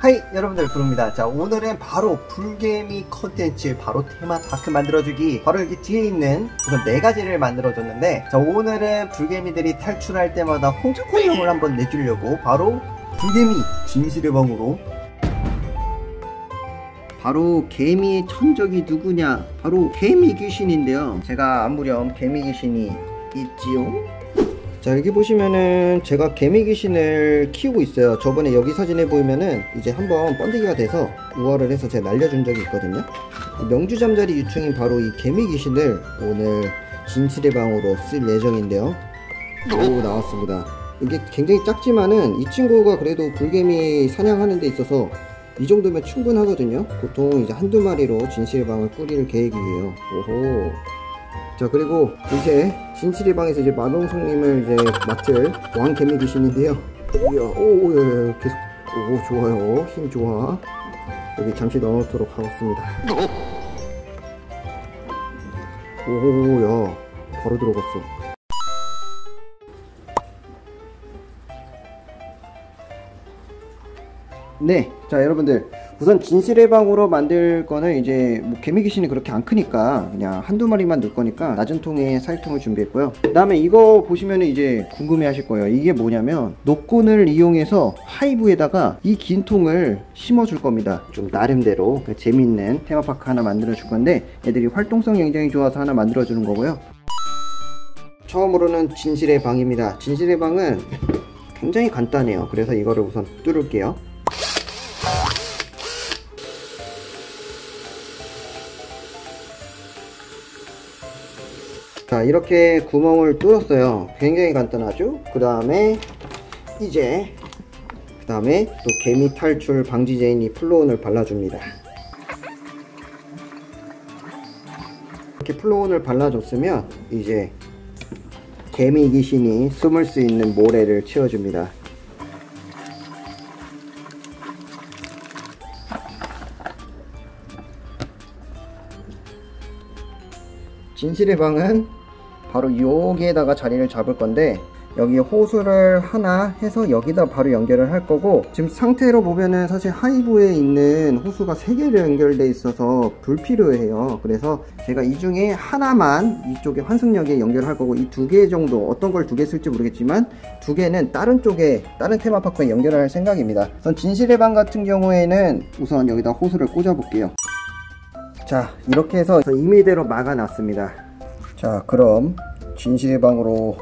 하이 여러분들, 부릅니다. 자, 오늘은 바로 불개미 컨텐츠, 바로 테마파크 만들어주기, 바로 여기 뒤에 있는 우선 4가지를 만들어줬는데, 자, 오늘은 불개미들이 탈출할 때마다 홍콩용을 한번 내주려고 바로 불개미 진실의 방으로, 바로 개미의 천적이 누구냐, 바로 개미 귀신인데요. 제가 안무렴 개미 귀신이 있지요. 자, 여기 보시면은 제가 개미 귀신을 키우고 있어요. 저번에 여기 사진에 보이면은 이제 한번 번데기가 돼서 우월을 해서 제가 날려준 적이 있거든요. 명주잠자리 유충인 바로 이 개미 귀신을 오늘 진실의 방으로 쓸 예정인데요. 오, 나왔습니다. 이게 굉장히 작지만은 이 친구가 그래도 불개미 사냥하는 데 있어서 이 정도면 충분하거든요. 보통 이제 한두 마리로 진실의 방을 꾸릴 계획이에요. 오호. 자, 그리고 이제 진실의 방에서 이제 마동석님을 이제 맡을 왕개미 귀신인데요. 이야, 오, 예, 계속, 오, 좋아요. 힘 좋아. 여기 잠시 넣어놓도록 하겠습니다. 오, 야, 바로 들어갔어. 네, 자, 여러분들, 우선 진실의 방으로 만들 거는 이제 뭐 개미 귀신이 그렇게 안 크니까 그냥 한두 마리만 넣을 거니까 낮은 통에 사육통을 준비했고요. 그 다음에 이거 보시면은 이제 궁금해 하실 거예요. 이게 뭐냐면 녹곤을 이용해서 하이브에다가 이 긴 통을 심어 줄 겁니다. 좀 나름대로 재밌는 테마파크 하나 만들어 줄 건데, 애들이 활동성이 굉장히 좋아서 하나 만들어 주는 거고요. 처음으로는 진실의 방입니다. 진실의 방은 굉장히 간단해요. 그래서 이거를 우선 뚫을게요. 자, 이렇게 구멍을 뚫었어요. 굉장히 간단하죠? 그 다음에 이제 또 개미 탈출 방지제인 이 플로온을 발라줍니다. 이렇게 플로온을 발라줬으면 이제 개미 귀신이 숨을 수 있는 모래를 채워줍니다. 진실의 방은 바로 여기에다가 자리를 잡을 건데, 여기 호수를 하나 해서 여기다 바로 연결을 할 거고, 지금 상태로 보면은 사실 하이브에 있는 호수가 3개로 연결돼 있어서 불필요해요. 그래서 제가 이 중에 하나만 이쪽에 환승역에 연결할 거고, 이 2개 정도, 어떤 걸 2개 쓸지 모르겠지만 2개는 다른 쪽에, 다른 테마파크에 연결을 할 생각입니다. 우선 진실의 방 같은 경우에는 우선 여기다 호수를 꽂아 볼게요. 자, 이렇게 해서 임의대로 막아 놨습니다. 자, 그럼 진실의 방으로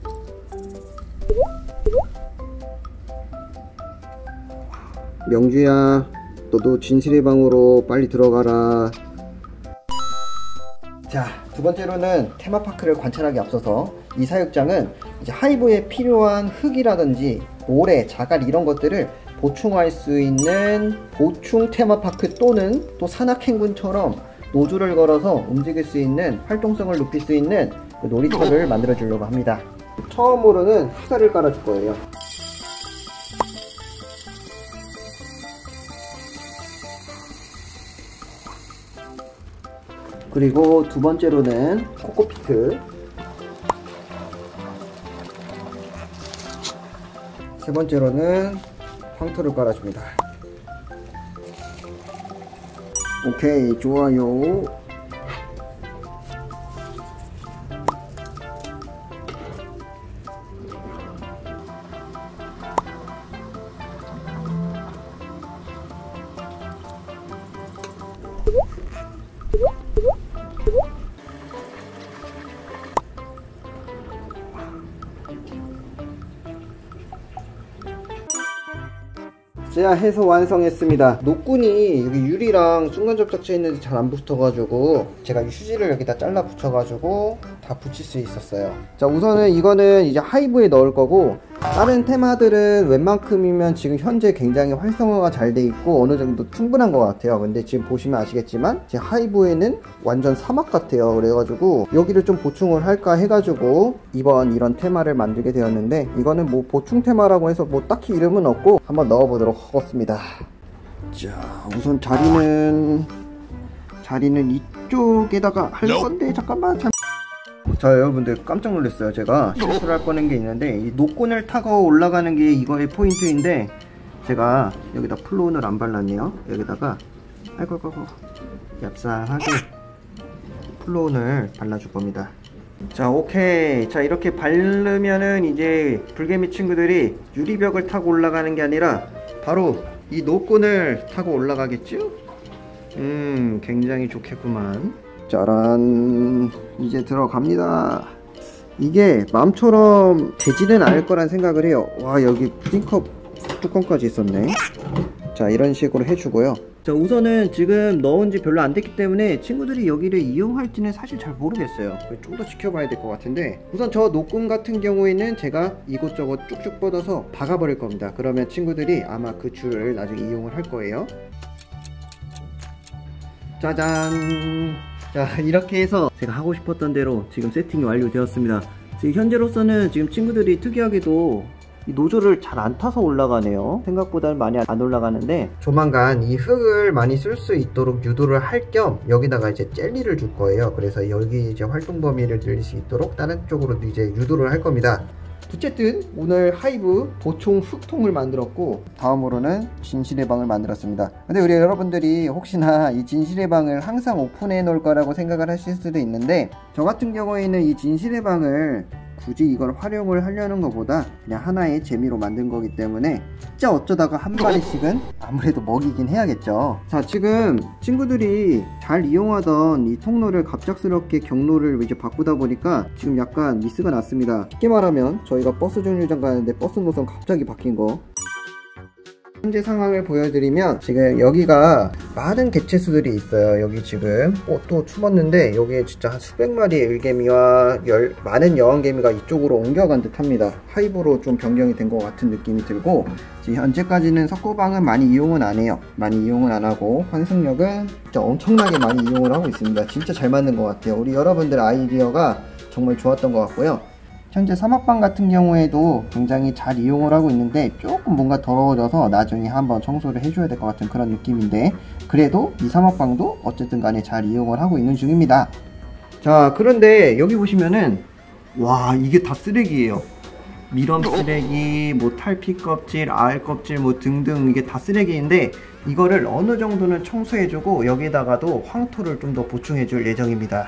명주야, 너도 진실의 방으로 빨리 들어가라. 자, 두 번째로는 테마파크를 관찰하기 앞서서 이 사육장은 이제 하이브에 필요한 흙이라든지 모래, 자갈 이런 것들을 보충할 수 있는 보충 테마파크, 또는 또 산악행군처럼 노즐을 걸어서 움직일 수 있는, 활동성을 높일 수 있는 그 놀이터를 만들어 주려고 합니다. 처음으로는 흑사를 깔아줄 거예요. 그리고 두 번째로는 코코피트, 세 번째로는 황토를 깔아줍니다. 오케이, 좋아요. 자, 해서 완성했습니다. 녹군이 여기 유리랑 순간 접착제 있는데 잘 안 붙어가지고 제가 이 휴지를 여기다 잘라 붙여가지고 다 붙일 수 있었어요. 자, 우선은 이거는 이제 하이브에 넣을 거고, 다른 테마들은 웬만큼이면 지금 현재 굉장히 활성화가 잘 돼 있고 어느 정도 충분한 것 같아요. 근데 지금 보시면 아시겠지만 제 하이브에는 완전 사막 같아요. 그래가지고 여기를 좀 보충을 할까 해가지고 이번 이런 테마를 만들게 되었는데, 이거는 뭐 보충 테마라고 해서 뭐 딱히 이름은 없고 한번 넣어보도록 하겠습니다. 자, 우선 자리는 이쪽에다가 할 건데, 잠깐만. 자, 여러분들 깜짝 놀랐어요. 제가 실수를 할 뻔한 게 있는데, 이 녹곤을 타고 올라가는 게 이거의 포인트인데, 제가 여기다 플로온을 안 발랐네요. 여기다가 아이고 얍삽하게 플로온을 발라줄 겁니다. 자, 오케이. 자, 이렇게 바르면은 이제 불개미 친구들이 유리벽을 타고 올라가는 게 아니라 바로 이 노끈을 타고 올라가겠죠? 굉장히 좋겠구만. 짜란, 이제 들어갑니다. 이게 마음처럼 되지는 않을 거란 생각을 해요. 와, 여기 푸딩컵 뚜껑까지 있었네. 자, 이런 식으로 해주고요. 자, 우선은 지금 넣은 지 별로 안 됐기 때문에 친구들이 여기를 이용할지는 사실 잘 모르겠어요. 좀 더 지켜봐야 될 것 같은데, 우선 저 노끈 같은 경우에는 제가 이곳저곳 쭉쭉 뻗어서 박아버릴 겁니다. 그러면 친구들이 아마 그 줄을 나중에 이용을 할 거예요. 짜잔. 자, 이렇게 해서 제가 하고 싶었던 대로 지금 세팅이 완료되었습니다. 지금 현재로서는 지금 친구들이 특이하게도 이 노즐을 잘 안 타서 올라가네요. 생각보다는 많이 안 올라가는데, 조만간 이 흙을 많이 쓸 수 있도록 유도를 할 겸 여기다가 이제 젤리를 줄 거예요. 그래서 여기 이제 활동 범위를 늘릴 수 있도록 다른 쪽으로도 이제 유도를 할 겁니다. 어쨌든 오늘 하이브 보총 흙통을 만들었고, 다음으로는 진실의 방을 만들었습니다. 근데 우리 여러분들이 혹시나 이 진실의 방을 항상 오픈해 놓을 거라고 생각을 하실 수도 있는데, 저 같은 경우에는 이 진실의 방을 굳이 이걸 활용을 하려는 것보다 그냥 하나의 재미로 만든 거기 때문에 진짜 어쩌다가 한 마리씩은 아무래도 먹이긴 해야겠죠. 자, 지금 친구들이 잘 이용하던 이 통로를 갑작스럽게 경로를 이제 바꾸다 보니까 지금 약간 미스가 났습니다. 쉽게 말하면 저희가 버스 정류장 가는데 버스 노선 갑자기 바뀐 거. 현재 상황을 보여드리면 지금 여기가 많은 개체수들이 있어요. 여기 지금 또 숨었는데 여기에 진짜 한 수백 마리의 일개미와 많은 여왕개미가 이쪽으로 옮겨간 듯 합니다. 하이브로 좀 변경이 된 것 같은 느낌이 들고, 지금 현재까지는 석고방은 많이 이용은 안 해요. 많이 이용은 안 하고 환승역은 진짜 엄청나게 많이 이용을 하고 있습니다. 진짜 잘 맞는 것 같아요. 우리 여러분들 아이디어가 정말 좋았던 것 같고요. 현재 사막방 같은 경우에도 굉장히 잘 이용을 하고 있는데 조금 뭔가 더러워져서 나중에 한번 청소를 해줘야 될 것 같은 그런 느낌인데, 그래도 이 사막방도 어쨌든 간에 잘 이용을 하고 있는 중입니다. 자, 그런데 여기 보시면은 와, 이게 다 쓰레기예요. 미럼 쓰레기, 뭐 탈피 껍질, 알 껍질 뭐 등등 이게 다 쓰레기인데, 이거를 어느 정도는 청소해주고 여기다가도 황토를 좀 더 보충해줄 예정입니다.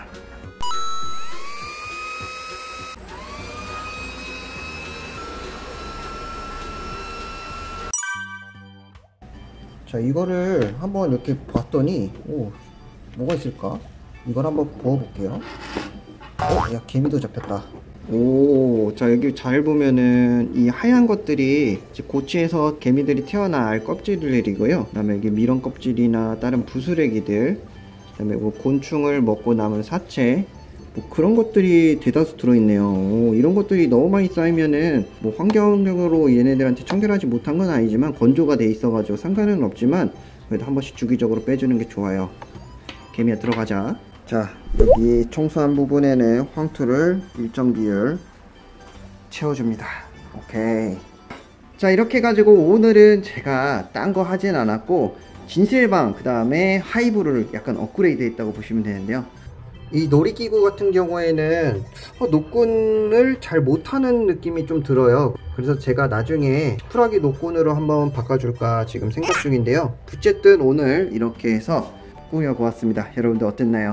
자, 이거를 한번 이렇게 봤더니 뭐가 있을까? 이걸 한번 부어볼게요. 야, 개미도 잡혔다. 자, 여기 잘 보면은 이 하얀 것들이 고치에서 개미들이 태어난 알 껍질들이고요. 그 다음에 여기 미럼 껍질이나 다른 부스레기들, 그 다음에 뭐 곤충을 먹고 남은 사체, 뭐 그런 것들이 대다수 들어있네요. 이런 것들이 너무 많이 쌓이면은 뭐 환경적으로 얘네들한테 청결하지 못한 건 아니지만 건조가 돼 있어가지고 상관은 없지만 그래도 한 번씩 주기적으로 빼주는 게 좋아요. 개미야, 들어가자. 자, 여기 청소한 부분에는 황토를 일정 비율 채워줍니다. 오케이. 자, 이렇게 해가지고 오늘은 제가 딴 거 하진 않았고 진실방 그 다음에 하이브를 약간 업그레이드 했다고 보시면 되는데요. 이 놀이기구 같은 경우에는 노끈을 잘 못하는 느낌이 좀 들어요. 그래서 제가 나중에 쿨하게 노끈으로 한번 바꿔줄까 지금 생각 중인데요. 어쨌든 오늘 이렇게 해서 꾸며보았습니다. 여러분들 어땠나요?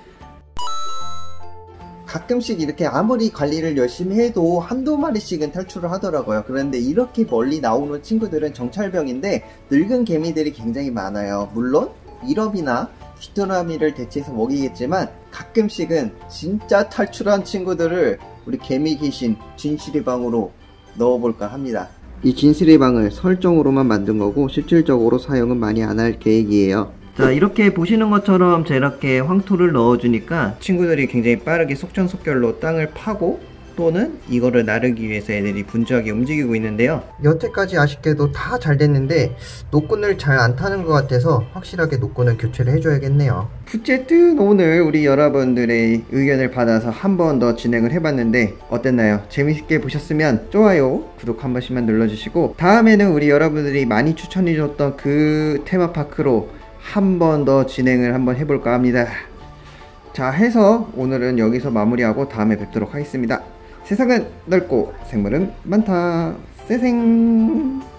가끔씩 이렇게 아무리 관리를 열심히 해도 한두 마리씩은 탈출을 하더라고요. 그런데 이렇게 멀리 나오는 친구들은 정찰병인데 늙은 개미들이 굉장히 많아요. 물론 미럼이나 귀뚜라미를 대체해서 먹이겠지만 가끔씩은 진짜 탈출한 친구들을 우리 개미 귀신 진실의 방으로 넣어볼까 합니다. 이 진실의 방을 설정으로만 만든 거고 실질적으로 사용은 많이 안 할 계획이에요. 자, 이렇게 보시는 것처럼 저렇게 황토를 넣어주니까 친구들이 굉장히 빠르게 속전속결로 땅을 파고 또는 이거를 나르기 위해서 애들이 분주하게 움직이고 있는데요. 여태까지 아쉽게도 다 잘 됐는데 노끈을 잘 안 타는 것 같아서 확실하게 노끈을 교체를 해줘야겠네요. 어쨌든 오늘 우리 여러분들의 의견을 받아서 한 번 더 진행을 해봤는데 어땠나요? 재밌게 보셨으면 좋아요, 구독 한 번씩만 눌러주시고 다음에는 우리 여러분들이 많이 추천해줬던 그 테마파크로 한 번 더 진행을 한번 해볼까 합니다. 자, 해서 오늘은 여기서 마무리하고 다음에 뵙도록 하겠습니다. 세상은 넓고 생물은 많다. 세생.